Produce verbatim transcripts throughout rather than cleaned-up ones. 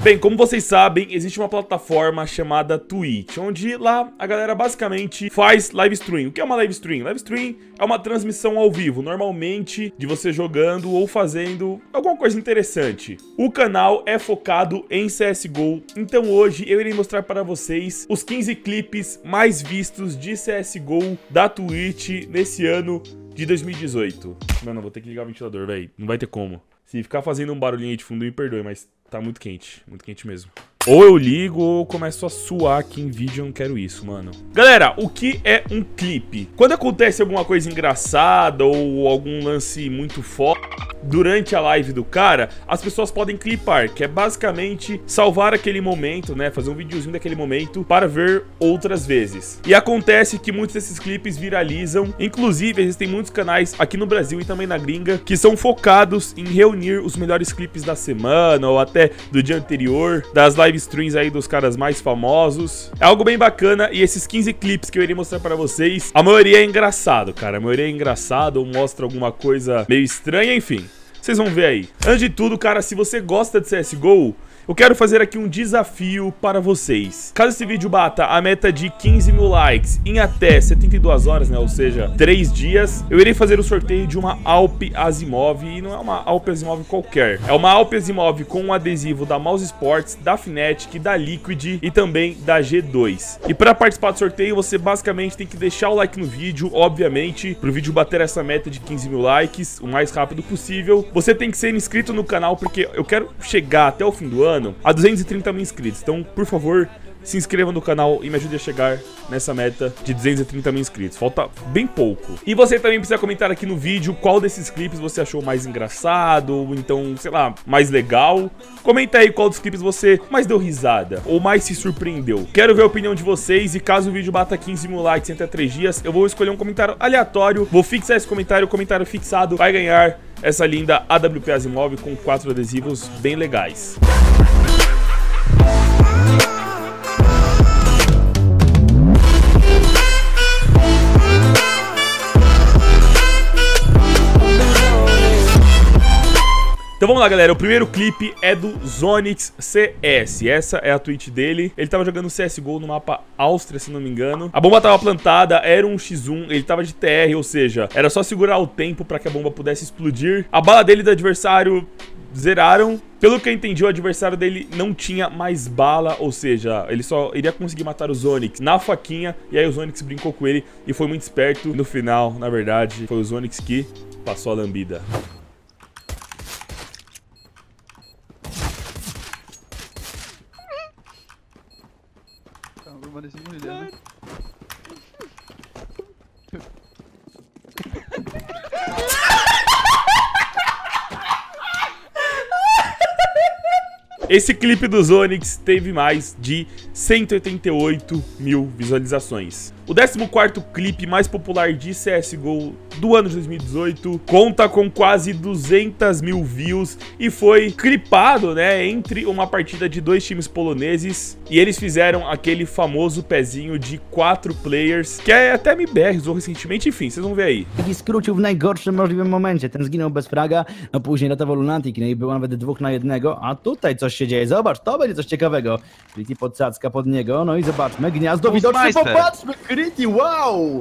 Bem, como vocês sabem, existe uma plataforma chamada Twitch, onde lá a galera basicamente faz live stream. O que é uma live stream? Live stream é uma transmissão ao vivo, normalmente de você jogando ou fazendo alguma coisa interessante. O canal é focado em C S G O, então hoje eu irei mostrar para vocês os quinze clipes mais vistos de C S G O da Twitch nesse ano de dois mil e dezoito. Mano, eu vou ter que ligar o ventilador, velho. Não vai ter como. Se ficar fazendo um barulhinho aí de fundo, me perdoe, mas tá muito quente. Muito quente mesmo. Ou eu ligo ou eu começo a suar aqui em vídeo, eu não quero isso, mano. Galera, o que é um clipe? Quando acontece alguma coisa engraçada ou algum lance muito foda durante a live do cara, as pessoas podem clipar, que é basicamente salvar aquele momento, né? Fazer um videozinho daquele momento para ver outras vezes. E acontece que muitos desses clipes viralizam. Inclusive, existem muitos canais aqui no Brasil e também na gringa que são focados em reunir os melhores clipes da semana ou até do dia anterior, das lives streams aí dos caras mais famosos. É algo bem bacana e esses quinze clipes que eu irei mostrar pra vocês, a maioria é engraçado, cara. A maioria é engraçado ou mostra alguma coisa meio estranha, enfim. Vocês vão ver aí. Antes de tudo, cara, se você gosta de C S G O, eu quero fazer aqui um desafio para vocês. Caso esse vídeo bata a meta de quinze mil likes em até setenta e duas horas, né? Ou seja, três dias, eu irei fazer o sorteio de uma Alp Asimov. E não é uma Alp Asimov qualquer. É uma Alp Asimov com um adesivo da Mouse Sports, da Fnatic, da Liquid e também da G dois. E para participar do sorteio, você basicamente tem que deixar o like no vídeo, obviamente, para o vídeo bater essa meta de quinze mil likes o mais rápido possível. Você tem que ser inscrito no canal, porque eu quero chegar até o fim do ano a duzentos e trinta mil inscritos. Então, por favor, se inscreva no canal e me ajude a chegar nessa meta de duzentos e trinta mil inscritos. Falta bem pouco. E você também precisa comentar aqui no vídeo qual desses clipes você achou mais engraçado, ou então, sei lá, mais legal. Comenta aí qual dos clipes você mais deu risada ou mais se surpreendeu. Quero ver a opinião de vocês e caso o vídeo bata quinze mil likes em até três dias, eu vou escolher um comentário aleatório, vou fixar esse comentário, o comentário fixado vai ganhar essa linda A W P Asimov com quatro adesivos bem legais. Então vamos lá, galera, o primeiro clipe é do Zonix C S, essa é a tweet dele. Ele tava jogando C S G O no mapa Áustria, se não me engano. A bomba tava plantada, era um xis um, ele tava de T R, ou seja, era só segurar o tempo pra que a bomba pudesse explodir. A bala dele e do adversário zeraram. Pelo que eu entendi, o adversário dele não tinha mais bala, ou seja, ele só iria conseguir matar o Zonix na faquinha. E aí o Zonix brincou com ele e foi muito esperto. No final, na verdade, foi o Zonix que passou a lambida. Esse clipe do Zonix teve mais de cento e oitenta e oito mil visualizações. O décimo quarto clipe mais popular de C S G O do ano de dois mil e dezoito conta com quase duzentas mil views e foi clipado, né, entre uma partida de dois times poloneses e eles fizeram aquele famoso pezinho de quatro players, que é até M B R usou recentemente, enfim, vocês vão ver aí. I skrócił w najgorszym możliwym momencie, ten zginął bez fraga, no później ratował Lunatic, no i było nawet dwóch na jednego, a tutaj coś się dzieje, zobacz, to będzie coś ciekawego. Gritty podsadzka pod niego, no i zobaczmy, gniazdo widoczne, popatrzmy, Gritty, wow!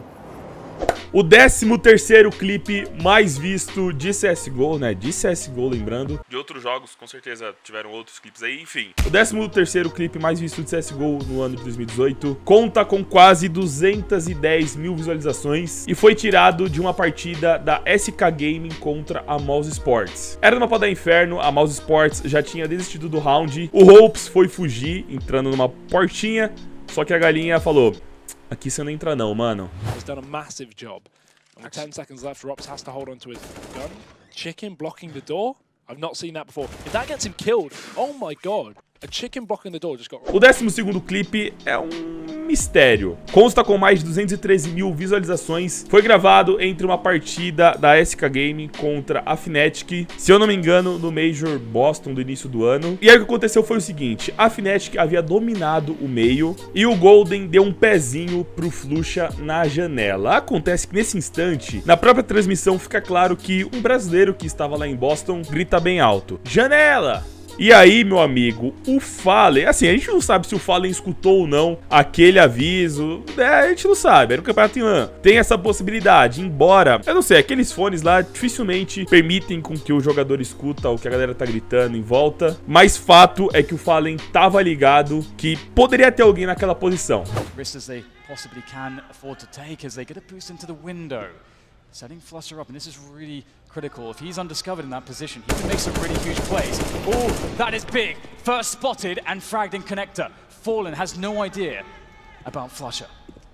O décimo terceiro clipe mais visto de C S G O, né? De C S G O, lembrando. De outros jogos, com certeza tiveram outros clipes aí, enfim. O décimo terceiro clipe mais visto de C S G O no ano de dois mil e dezoito conta com quase duzentas e dez mil visualizações e foi tirado de uma partida da S K Gaming contra a Mouse Sports. Era no mapa da Inferno, a Mouse Sports já tinha desistido do round. O Hopes foi fugir, entrando numa portinha, só que a galinha falou: aqui você não entra não, mano. Has done a massive job. With ten seconds left, Rops has to hold on to his gun. Chicken blocking the door? I've not seen that before. If that gets him killed, oh my god. A chicken blocking the door just got... O décimo segundo clipe é um mistério. Consta com mais de duzentas e treze mil visualizações. Foi gravado entre uma partida da S K Gaming contra a Fnatic, se eu não me engano, no Major Boston do início do ano. E aí o que aconteceu foi o seguinte: a Fnatic havia dominado o meio e o Golden deu um pezinho pro Fluxa na janela. Acontece que nesse instante, na própria transmissão, fica claro que um brasileiro que estava lá em Boston grita bem alto: janela! E aí, meu amigo, o Fallen, assim, a gente não sabe se o Fallen escutou ou não aquele aviso, né, a gente não sabe, era no Campeonato em LAN. Tem essa possibilidade, embora, eu não sei, aqueles fones lá dificilmente permitem com que o jogador escuta o que a galera tá gritando em volta, mas fato é que o Fallen tava ligado que poderia ter alguém naquela posição. Possibly can afford to take as they get a boost into the window. Setting Flusher up, and this is really critical. If he's undiscovered in that position, he can make some really huge plays. Oh, that is big. First spotted and fragged in connector. Fallen has no idea about Flusher.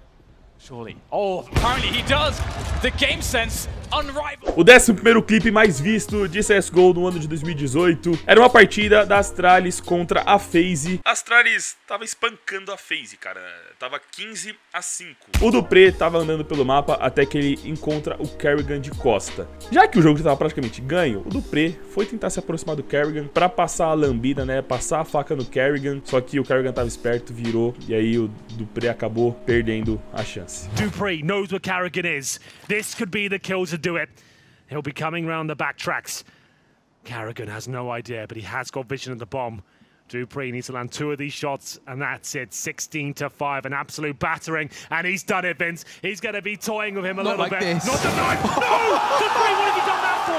Surely. Oh, apparently he does. The game sense unrivaled. O décimo primeiro clipe mais visto de C S G O no ano de dois mil e dezoito era uma partida da Astralis contra a FaZe. A Astralis tava espancando a FaZe, cara. Tava quinze a cinco. O Dupré tava andando pelo mapa até que ele encontra o Kerrigan de costa. Já que o jogo já tava praticamente ganho, o Dupré foi tentar se aproximar do Kerrigan pra passar a lambida, né? Passar a faca no Kerrigan. Só que o Kerrigan tava esperto, virou. E aí o Dupré acabou perdendo a chance. Dupré knows what Kerrigan is. This could be the kill to do it. He'll be coming round the back tracks. Kerrigan has no idea, but he has got vision of the bomb. Dupré needs to land two of these shots, and that's it. sixteen to five, an absolute battering, and he's done it, Vince. He's going to be toying with him a Not little like bit. this. Not the knife! No! Dupré, what have you done that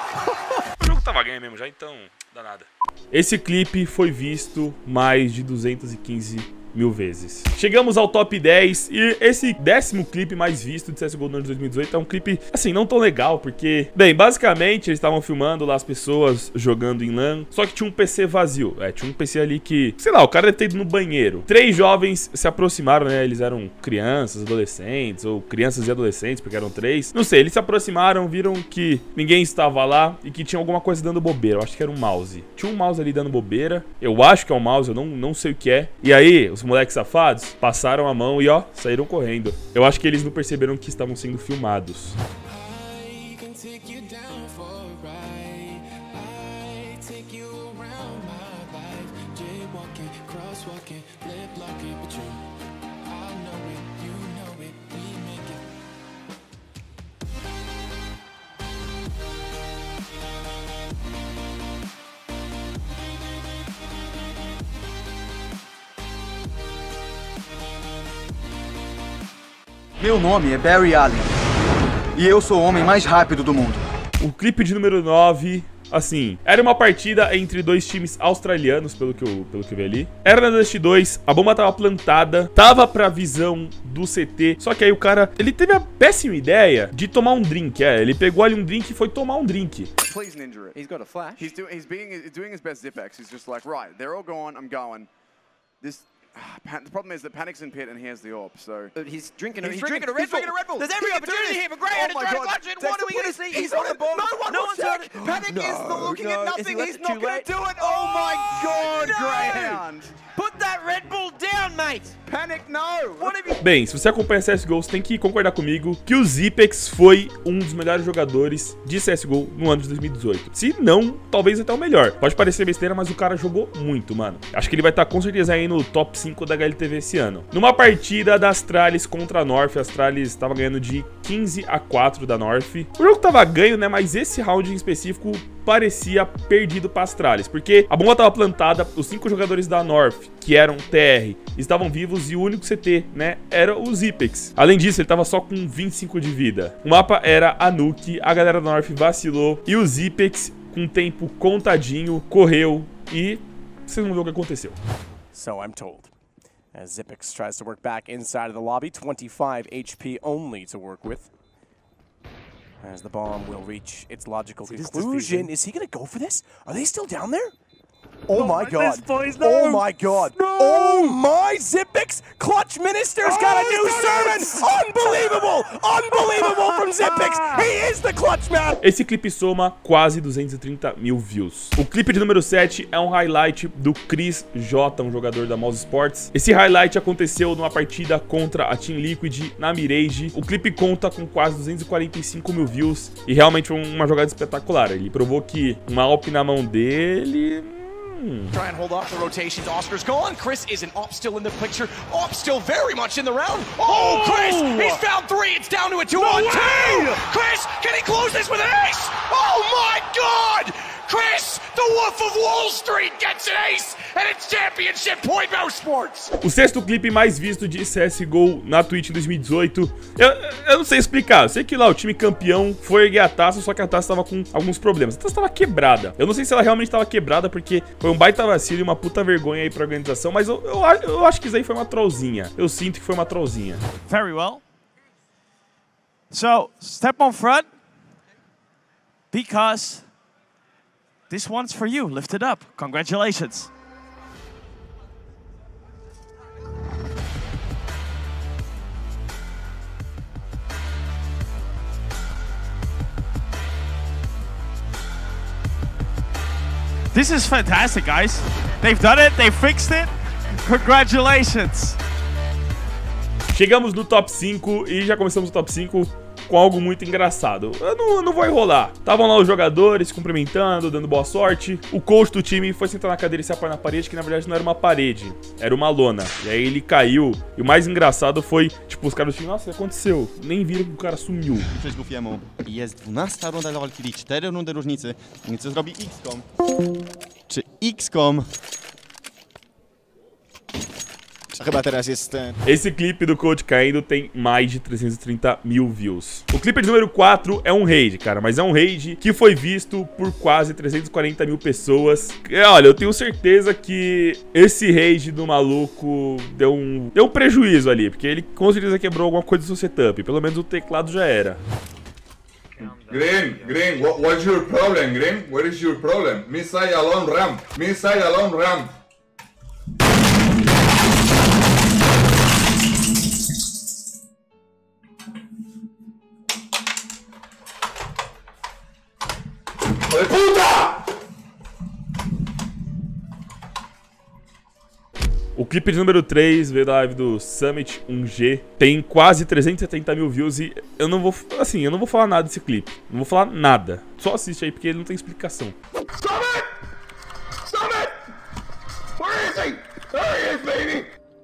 for? O jogo tava ganho mesmo já, então dá nada. Esse clipe foi visto mais de duzentas e quinze mil vezes. Chegamos ao top dez e esse décimo clipe mais visto de C S G O no ano de dois mil e dezoito é um clipe, assim, não tão legal, porque, bem, basicamente eles estavam filmando lá as pessoas jogando em LAN, só que tinha um P C vazio, é, tinha um P C ali que, sei lá, o cara deve ter ido no banheiro. Três jovens se aproximaram, né, eles eram crianças, adolescentes, ou crianças e adolescentes, porque eram três, não sei, eles se aproximaram, viram que ninguém estava lá e que tinha alguma coisa dando bobeira, eu acho que era um mouse. Tinha um mouse ali dando bobeira, eu acho que é um mouse, eu não, não sei o que é, e aí, os moleques safados passaram a mão e ó, saíram correndo. Eu acho que eles não perceberam que estavam sendo filmados. Meu nome é Barry Allen e eu sou o homem mais rápido do mundo. O clipe de número nove, assim, era uma partida entre dois times australianos, pelo que eu, pelo que eu vi ali. Era na Dust dois, a bomba tava plantada, tava pra visão do C T, só que aí o cara, ele teve a péssima ideia de tomar um drink, é, ele pegou ali um drink e foi tomar um drink. Please ninja it. He's got a flash. He's, do, he's being, doing his best Zipex. He's just like, right, they're all gone, I'm going. This... The problem is that Panic's in pit and he has the AWP, so... But he's drinking a, he's, he's drinking, drinking a Red he's Bull. drinking a Red Bull. There's every He opportunity here here for Greyhound oh to try and clutch it. What are we going to see? He's, he's on the bomb. No one no will one's check. Panic no, is looking no. at nothing. He He's not going to do it. Oh, oh my God, no. Greyhound. Put that Red Bull down, mate. Panic, no. What have you... Bem, se você acompanha C S G O, você tem que concordar comigo que o Zipex foi um dos melhores jogadores de C S G O no ano de dois mil e dezoito. Se não, talvez até o melhor. Pode parecer besteira, mas o cara jogou muito, mano. Acho que ele vai estar com certeza aí no top cinco da H L T V esse ano. Numa partida da Astralis contra a North, a Astralis estava ganhando de quinze a quatro da North. O jogo tava ganho, né, mas esse round em específico parecia perdido para Astralis, porque a bomba estava plantada, os cinco jogadores da North, que eram T R, estavam vivos e o único C T, né, era o Zipex. Além disso, ele tava só com vinte e cinco de vida. O mapa era a Nuke, a galera da North vacilou e o Zipex, com tempo contadinho, correu e vocês vão ver o que aconteceu. So I'm told. As Zipex tries to work back inside of the lobby, twenty-five H P only to work with. As the bomb will reach its logical conclusion. Is he going to go for this? Are they still down there? Oh my god. This, boys, no. Oh my god. No. Oh my Zipex. Clutch Minister's Oh, got a new he's done sermon. Unbelievable. Unbelievable from Zipex. He is the clutch man. Esse clipe soma quase duzentos e trinta mil views. O clipe de número sete é um highlight do Chris J, um jogador da Mouse Sports. Esse highlight aconteceu numa partida contra a Team Liquid na Mirage. O clipe conta com quase duzentos e quarenta e cinco mil views e realmente foi uma jogada espetacular. Ele provou que uma AWP na mão dele... Hmm. Try and hold off the rotations. Oscar's gone. Chris isn't. Op still in the picture. Op still very much in the round. Oh, Chris! He's found three. It's down to a two on two. Chris, can he close this with an ace? Oh my God! Chris, the Wolf of Wall Street, gets an ace, and it's championship point Motorsports. O sexto clipe mais visto de C S G O na Twitch em dois mil e dezoito. Eu, eu não sei explicar. Eu sei que lá o time campeão foi erguer a taça, só que a taça tava com alguns problemas. A taça tava quebrada. Eu não sei se ela realmente tava quebrada, porque foi um baita vacilo e uma puta vergonha aí pra organização, mas eu, eu, eu acho que isso aí foi uma trollzinha. Eu sinto que foi uma trollzinha. Very well. So, step on front, because this one's for you. Lift it up. Congratulations. This is fantastic, guys. They've done it. They fixed it. Congratulations. Chegamos no top cinco e já começamos o top cinco com algo muito engraçado. Eu não, eu não vou enrolar. Estavam lá os jogadores cumprimentando, dando boa sorte. O coach do time foi sentar na cadeira e se apoiar na parede, que na verdade não era uma parede, era uma lona. E aí ele caiu. E o mais engraçado foi, tipo, os caras do time, nossa, o que aconteceu? Nem viram que o cara sumiu. Przeżgówiemu. Jest dwunasta runda dla Valkyrii, cztery rundy różnicy. I co zrobi X COM? Czy X COM? Chyba teraz jest... Esse clipe do Coach caindo tem mais de trezentos e trinta mil views. O clipe de número quatro é um raid, cara, mas é um raid que foi visto por quase trezentos e quarenta mil pessoas. E, olha, eu tenho certeza que esse raid do maluco deu um, deu um prejuízo ali, porque ele com certeza quebrou alguma coisa do seu setup. Pelo menos o teclado já era. Green, Green, what, what's your problem, Green? What is your problem? Missile alone ramp, missile alone ramp. Puta! O clipe de número três veio da live do Summit um G, tem quase trezentos e setenta mil views e eu não vou, assim, eu não vou falar nada desse clipe, não vou falar nada, só assiste aí porque ele não tem explicação. Stop it! Stop it! Where is he? There he is, baby!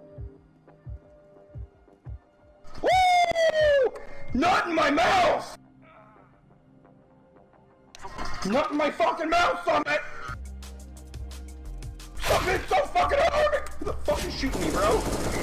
Woo! Not in my mouth! Not in my fucking mouth, Summit! Summit, so fucking hard! Who the fuck is shooting me, bro?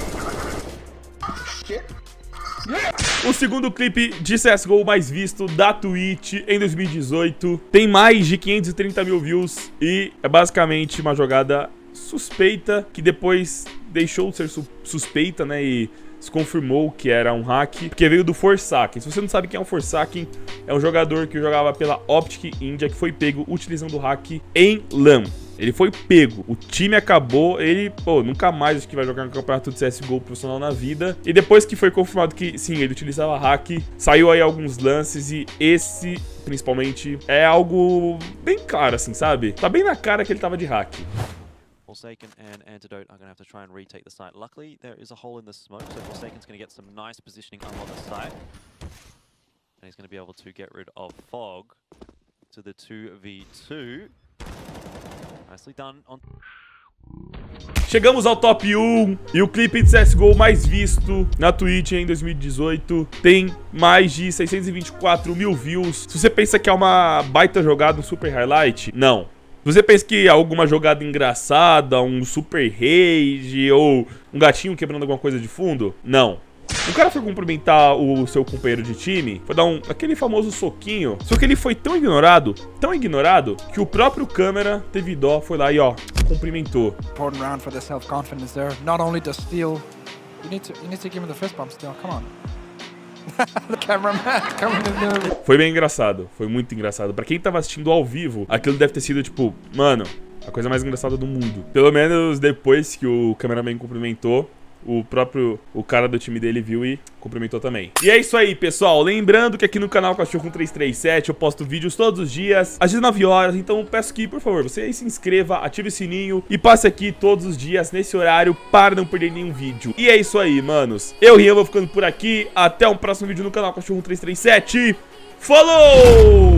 Shit. Yeah. O segundo clipe de C S G O mais visto da Twitch em dois mil e dezoito tem mais de quinhentos e trinta mil views e é basicamente uma jogada suspeita que depois deixou de ser su suspeita, né, e se confirmou que era um hack, porque veio do Forsaken. Se você não sabe quem é o Forsaken, é um jogador que jogava pela Optic India, que foi pego utilizando o hack em LAN. Ele foi pego, o time acabou, ele, pô, nunca mais acho que vai jogar no campeonato de C S G O profissional na vida. E depois que foi confirmado que, sim, ele utilizava hack, saiu aí alguns lances e esse, principalmente, é algo bem claro, assim, sabe? Tá bem na cara que ele tava de hack. Forsaken and Antidote are going to have to try and retake the site. Luckily, there is a hole in the smoke, so Forsaken's going to get some nice positioning up on the site. And he's going to be able to get rid of Fog to the two v two. Nicely done on... Chegamos ao top um e o clipe de C S G O mais visto na Twitch em dois mil e dezoito tem mais de seiscentos e vinte e quatro mil views. Se você pensa que é uma baita jogada, um super highlight, não. Se você pensa que é alguma jogada engraçada, um super rage ou um gatinho quebrando alguma coisa de fundo, não. O cara foi cumprimentar o seu companheiro de time, foi dar um, aquele famoso soquinho, só que ele foi tão ignorado, tão ignorado, que o próprio câmera teve dó, foi lá e ó, cumprimentou. Important round for the self-confidence there. Not only to steal, you need to, you need to give him the fist bump still, come on. The cameraman coming in. Foi bem engraçado, foi muito engraçado. Pra quem tava assistindo ao vivo, aquilo deve ter sido tipo, mano, a coisa mais engraçada do mundo. Pelo menos depois que o cameraman cumprimentou, o próprio, o cara do time dele viu e cumprimentou também. E é isso aí, pessoal. Lembrando que aqui no canal Cachorro três três sete eu posto vídeos todos os dias, às dezenove horas. Então peço que, por favor, você aí se inscreva, ative o sininho e passe aqui todos os dias nesse horário para não perder nenhum vídeo. E é isso aí, manos. Eu, Rian, vou ficando por aqui. Até um próximo vídeo no canal Cachorro três três sete. Falou!